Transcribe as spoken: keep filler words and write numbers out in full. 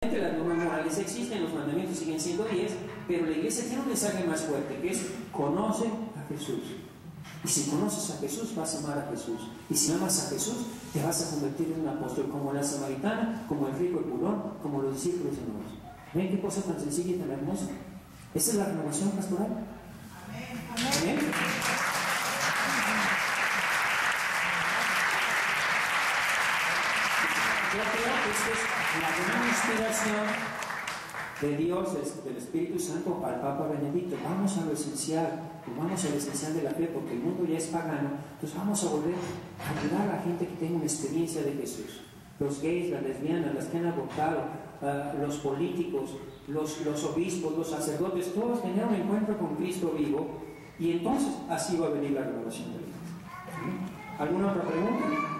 Las normas morales existen, los mandamientos siguen siendo diez, pero la iglesia tiene un mensaje más fuerte, que es: conoce a Jesús. Y si conoces a Jesús, vas a amar a Jesús. Y si amas a Jesús, te vas a convertir en un apóstol, como la samaritana, como el rico Epulón, como los discípulos de Emaús. ¿Ven qué cosa tan sencilla y tan hermosa? Esa es la renovación pastoral. Amén. Amén. Yo creo que esta es la gran inspiración de Dios, del Espíritu Santo al Papa Benedicto. Vamos a lo esencial, vamos a lo esencial de la fe, porque el mundo ya es pagano. Entonces vamos a volver a ayudar a la gente que tenga una experiencia de Jesús. Los gays, las lesbianas, las que han abortado, uh, los políticos, los, los obispos, los sacerdotes, todos tenían un encuentro con Cristo vivo, y entonces así va a venir la renovación de la iglesia. ¿Alguna otra pregunta?